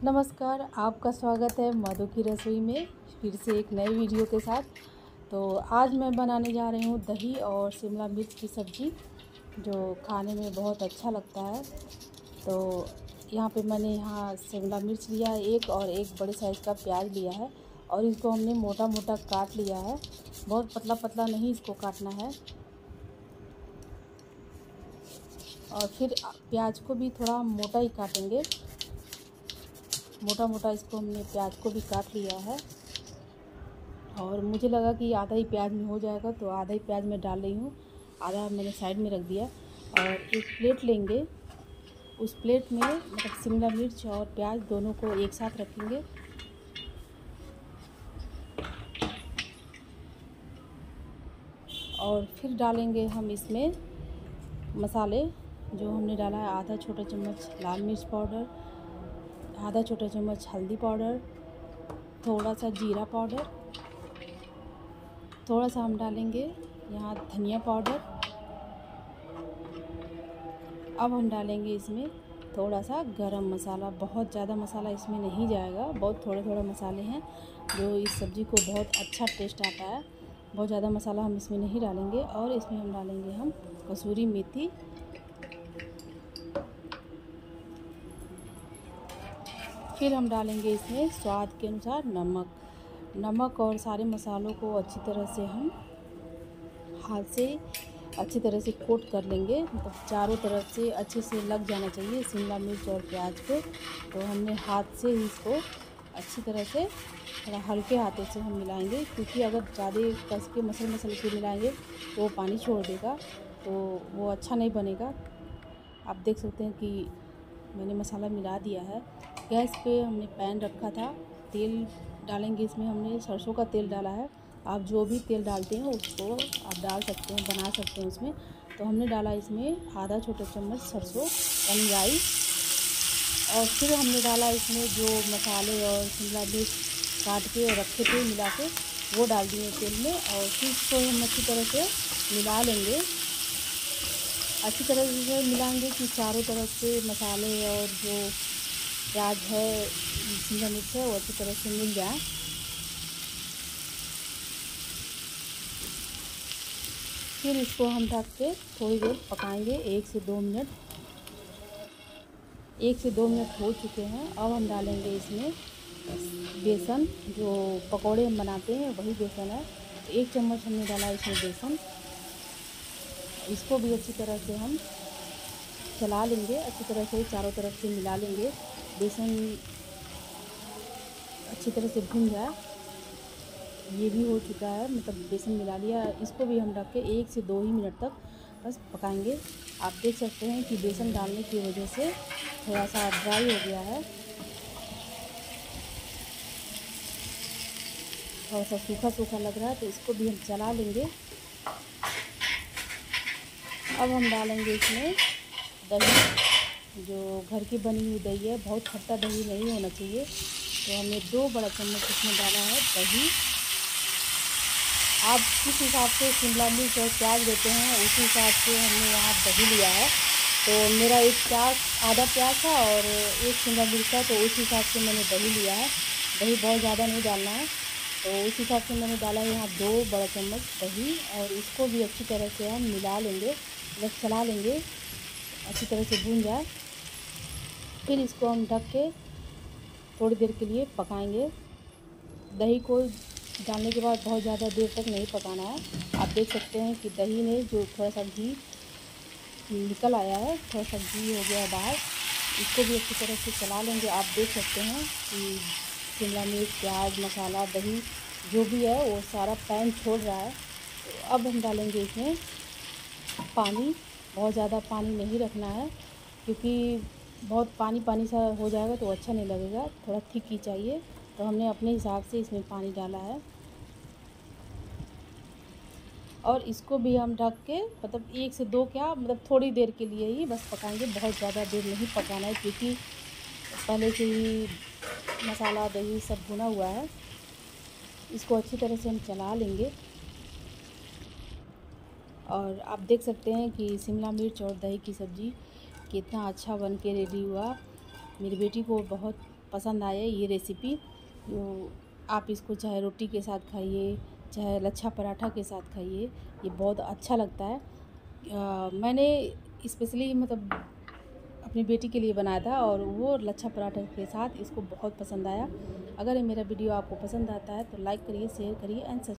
नमस्कार, आपका स्वागत है मधु की रसोई में फिर से एक नई वीडियो के साथ। तो आज मैं बनाने जा रही हूँ दही और शिमला मिर्च की सब्ज़ी, जो खाने में बहुत अच्छा लगता है। तो यहाँ पे मैंने शिमला मिर्च लिया है एक, और एक बड़े साइज़ का प्याज लिया है, और इसको हमने मोटा मोटा काट लिया है। बहुत पतला पतला नहीं इसको काटना है। और फिर प्याज को भी थोड़ा मोटा ही काटेंगे, मोटा मोटा इसको हमने प्याज को भी काट लिया है। और मुझे लगा कि आधा ही प्याज में हो जाएगा, तो आधा ही प्याज मैं डाल रही हूँ, आधा मैंने साइड में रख दिया। और एक प्लेट लेंगे, उस प्लेट में मतलब शिमला मिर्च और प्याज दोनों को एक साथ रखेंगे। और फिर डालेंगे हम इसमें मसाले, जो हमने डाला है आधा छोटा चम्मच लाल मिर्च पाउडर, आधा छोटा चम्मच हल्दी पाउडर, थोड़ा सा जीरा पाउडर, थोड़ा सा हम डालेंगे यहाँ धनिया पाउडर। अब हम डालेंगे इसमें थोड़ा सा गरम मसाला। बहुत ज़्यादा मसाला इसमें नहीं जाएगा, बहुत थोड़े थोड़े मसाले हैं जो इस सब्ज़ी को बहुत अच्छा टेस्ट आता है। बहुत ज़्यादा मसाला हम इसमें नहीं डालेंगे। और इसमें हम डालेंगे कसूरी मेथी, फिर हम डालेंगे इसमें स्वाद के अनुसार नमक। और सारे मसालों को अच्छी तरह से हम हाथ से अच्छी तरह से कोट कर लेंगे, मतलब चारों तरफ से अच्छे से लग जाना चाहिए शिमला मिर्च और प्याज पे। तो हमने हाथ से ही इसको अच्छी तरह से थोड़ा हल्के हाथों से हम मिलाएंगे, क्योंकि अगर ज़्यादा कस के मसल के मिलाएंगे तो वो पानी छोड़ देगा, तो वो अच्छा नहीं बनेगा। आप देख सकते हैं कि मैंने मसाला मिला दिया है। गैस पे हमने पैन रखा था, तेल डालेंगे इसमें। हमने सरसों का तेल डाला है, आप जो भी तेल डालते हैं उसको आप डाल सकते हैं, बना सकते हैं उसमें। तो हमने डाला इसमें आधा छोटा चम्मच सरसों यानी राई। और फिर हमने डाला इसमें जो मसाले और शिमला मिर्च काट के रखे थे मिला के, वो डाल दिए तेल में। और फिर इसको हम अच्छी तरह से मिला लेंगे। अच्छी तरह से मिलाएंगे कि चारों तरफ से मसाले और जो प्याज है, शिमला मिर्च है, वो अच्छी तरह से मिल जाए। फिर इसको हम ढक के थोड़ी देर पकाएंगे, 1 से 2 मिनट। 1 से 2 मिनट हो चुके हैं। अब हम डालेंगे इसमें बेसन, जो पकौड़े हम बनाते हैं वही बेसन है। 1 चम्मच हमने डाला इसमें बेसन। इसको भी अच्छी तरह से हम चला लेंगे, अच्छी तरह से चारों तरफ से मिला लेंगे। बेसन अच्छी तरह से भुन जाए। ये भी हो चुका है, मतलब बेसन मिला लिया। इसको भी हम ढक के 1 से 2 ही मिनट तक बस पकाएंगे। आप देख सकते हैं कि बेसन डालने की वजह से थोड़ा सा ड्राई हो गया है, थोड़ा सा सूखा सूखा लग रहा है, तो इसको भी हम चला लेंगे। अब हम डालेंगे इसमें दही, जो घर की बनी हुई दही है, बहुत खट्टा दही नहीं होना चाहिए। तो हमने 2 बड़ा चम्मच इसमें डाला है दही। आप किस हिसाब से शिमला मिर्च और प्याज देते हैं उसी हिसाब से हमने यहाँ दही लिया है। तो मेरा आधा प्याज था और एक शिमला मिर्च था, तो उस हिसाब से मैंने दही लिया है। दही बहुत ज़्यादा नहीं डालना है, तो उस हिसाब से मैंने डाला है यहाँ 2 बड़ा चम्मच दही। और इसको भी अच्छी तरह से हम मिला लेंगे, बस चला लेंगे, अच्छी तरह से भून जाए। फिर इसको हम ढक के थोड़ी देर के लिए पकाएंगे। दही को डालने के बाद बहुत ज़्यादा देर तक नहीं पकाना है। आप देख सकते हैं कि दही ने जो थोड़ा सा घी निकल आया है, थोड़ा सा घी हो गया है बाहर। इसको भी अच्छी तरह से चला लेंगे। आप देख सकते हैं कि शिमला मिर्च, प्याज, मसाला, दही जो भी है वो सारा पैन छोड़ रहा है। तो अब हम डालेंगे इसमें पानी। बहुत ज़्यादा पानी नहीं रखना है, क्योंकि बहुत पानी पानी सा हो जाएगा तो अच्छा नहीं लगेगा, थोड़ा थिक ही चाहिए। तो हमने अपने हिसाब से इसमें पानी डाला है। और इसको भी हम ढक के मतलब 1 से 2 क्या मतलब थोड़ी देर के लिए ही बस पकाएंगे, बहुत ज़्यादा देर नहीं पकाना है, क्योंकि पहले से ही मसाला दही सब भुना हुआ है। इसको अच्छी तरह से हम चला लेंगे। और आप देख सकते हैं कि शिमला मिर्च और दही की सब्ज़ी कितना अच्छा बन के रेडी हुआ। मेरी बेटी को बहुत पसंद आए ये रेसिपी। तो आप इसको चाहे रोटी के साथ खाइए, चाहे लच्छा पराठा के साथ खाइए, ये बहुत अच्छा लगता है। मैंने स्पेशली मतलब अपनी बेटी के लिए बनाया था और वो लच्छा पराठा के साथ इसको बहुत पसंद आया। अगर ये मेरा वीडियो आपको पसंद आता है तो लाइक करिए, शेयर करिए एंड